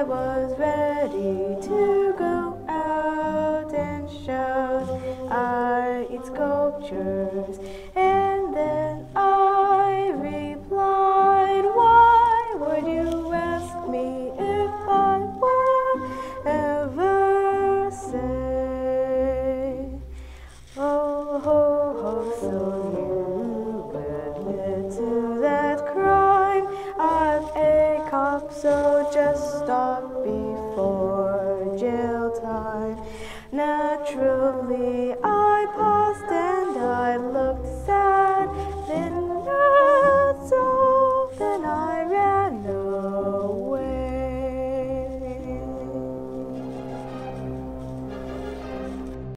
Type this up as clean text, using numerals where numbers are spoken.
was ready to go out and shout. I eat sculptures, and then I replied, why would you ask me if I would ever say? Oh, ho, ho, so you admit to that crime. I'm a cop, so just stop before jail time. Naturally,